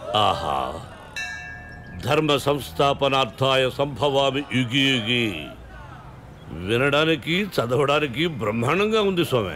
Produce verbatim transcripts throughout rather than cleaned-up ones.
ఆహా, ధర్మ సంస్థాపనార్థాయ సంభవామి యుగి యుగి. వినడానికి చదవడానికి బ్రహ్మాండంగా ఉంది స్వామి.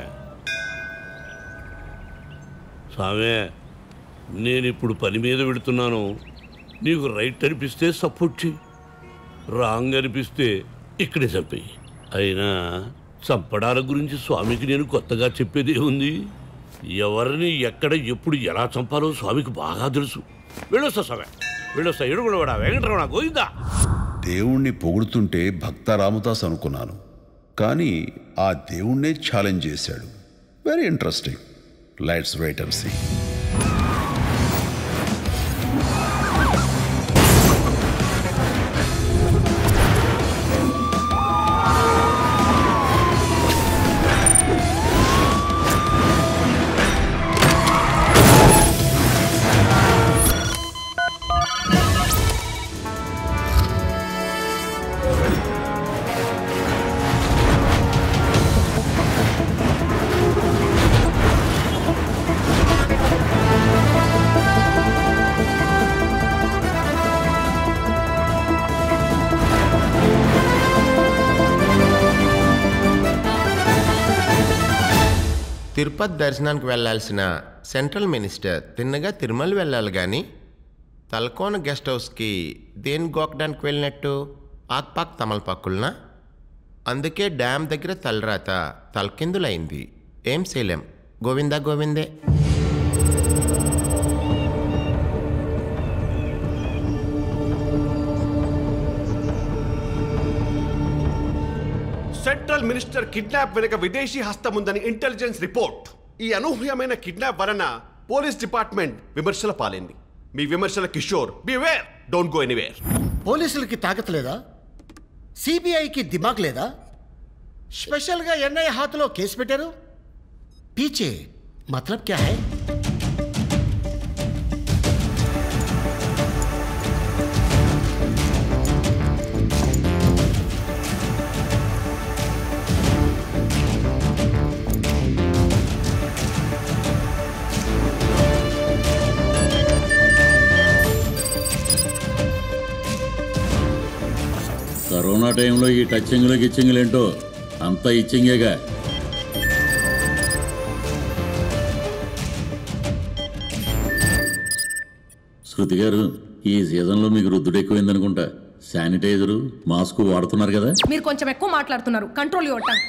స్వామి, నేను ఇప్పుడు పని మీద పెడుతున్నాను. నీకు రైట్ అనిపిస్తే సపోర్ట్ చేయి, రాంగ్ అనిపిస్తే ఇక్కడే చంపేయి. అయినా చంపడాల గురించి స్వామికి నేను కొత్తగా చెప్పేదే ఉంది. ఎవరిని ఎక్కడ ఎప్పుడు ఎలా చంపాలో స్వామికి బాగా తెలుసు. వెళ్ళొస్తా స్వామి, వెళ్ళొస్తా. ఎడుగుడవాడా వెంకటరమణ గోవిందా. దేవుణ్ణి పొగుడుతుంటే భక్త రామదాస్ అనుకున్నాను, కానీ ఆ దేవుణ్ణే ఛాలెంజ్ చేశాడు. Very interesting. Let's wait and see. Tirupati దర్శనానికి వెళ్లాల్సిన సెంట్రల్ మినిస్టర్ తిన్నగా తిరుమల వెళ్ళాలి కానీ తలకోన గెస్ట్ హౌస్కి దేని గోకడానికి వెళ్ళినట్టు ఆక్పాక్ తమలపాకులనా? అందుకే డ్యామ్ దగ్గర తలరాత తలకిందులైంది. ఏం చేయలేం. గోవిందా గోవిందే. సెంట్రల్ మినిస్టర్ కిడ్నాప్ వెనుక విదేశీ హస్తముందని ఇంటెలిజెన్స్ రిపోర్ట్. ఈ అనూహ్యమైన కిడ్నాప్ వలన పోలీస్ డిపార్ట్మెంట్ విమర్శల పాలైంది. మీ విమర్శల Kishore, beware, don't go anywhere. పోలీసులకి తాకత్ లేదా? సిబిఐకి దిమాగ్ లేదా? స్పెషల్గా ఎన్ఐఏ హాత్లో కేసు పెట్టారు. పీచే మతలబ్ క్యా హై? కరోనా టైంలో ఈ టచ్చింగ్లు గిచ్చింగ్లు ఏంటో అంతా ఇచ్చింగేగా. శృతి గారు, ఈ సీజన్లో మీకు రుద్దుడు ఎక్కువైందనుకుంటా. శానిటైజరు, మాస్క్ వాడుతున్నారు కదా? మీరు కొంచెం ఎక్కువ మాట్లాడుతున్నారు. Control your tongue.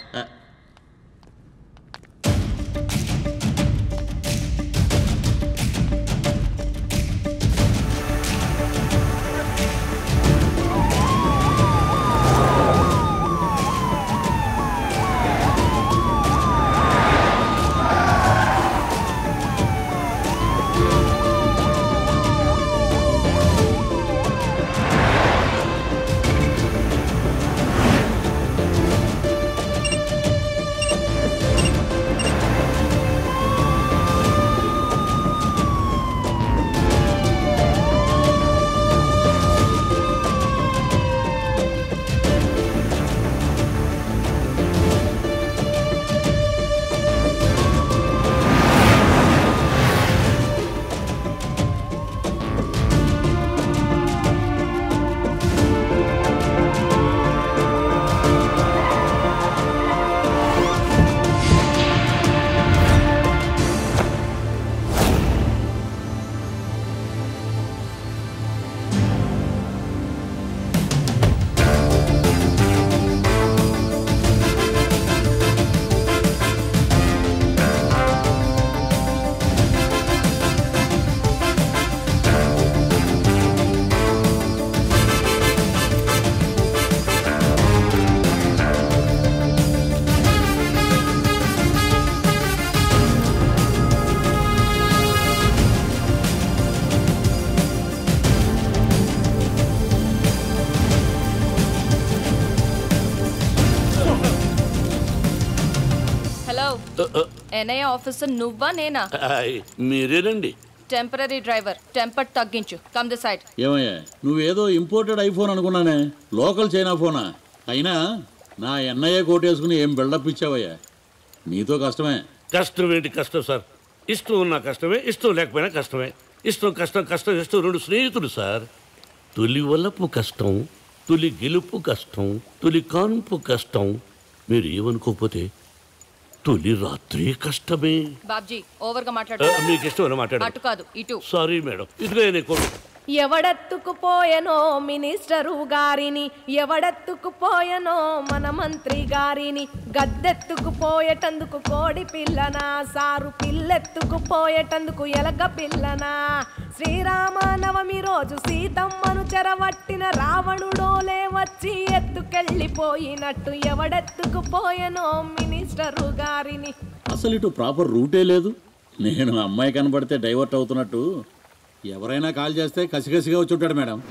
NIA officer నువ్వా నేనా? మీరేనండి. Temporary driver. టెంపర్ తగ్గించు. Come the side. ఏమయ్యా, నువ్వేదో ఇంపోర్టెడ్ ఐఫోన్ అనుకున్నానే, లోకల్ చైనా ఫోనా? అయినా నా ఎన్ఐఏ కోటేసుకుని ఏం బిల్డప్ ఇచ్చావయ్యా? నీతో కష్టమే. కష్టం ఏంటి కష్టం సార్? ఇష్టం ఉన్నా కష్టమే, ఇష్టం లేకపోయినా కష్టమే. ఇష్టం కష్టం కష్టం ఇష్టం రెండు స్నేహితులు సార్. తొలి వలపు కష్టం, తొలి గెలుపు కష్టం, తొలి కాన్పు కష్టం. మీరు ఏమనుకోకపోతే తొలి రాత్రి కష్టమే. బాబ్జీ ఓవర్ గా ఆ, మాట్లాడు. మీకు ఇష్టం మాట్లాడు. అటు కాదు ఇటు. సారీ మేడం, ఇదిగో నేను ఎవడెత్తుకుపోయనో మినిస్టరు గారిని, ఎవడెత్తుకుపోయనో మన మంత్రి గారిని, గద్దెత్తుకుపోయేటందుకు కోడి పిల్లనా, సారు పిల్లెత్తుకుపోయేటందుకు ఎలక పిల్లనా, శ్రీరామ నవమి రోజు సీతమ్మను చెరవట్టిన రావణుడోలే వచ్చి ఎత్తుకెళ్ళిపోయినట్టు ఎవడెత్తుకుపోయనో మినిస్టరు గారిని. అసలు ఇటు ప్రాపర్ రూటే లేదు. నేను అమ్మాయి కనబడితే డైవర్ట్ అవుతున్నట్టు ఎవరైనా కాల్ చేస్తే కసికసిగా వచ్చి ఉంటాడు మేడం.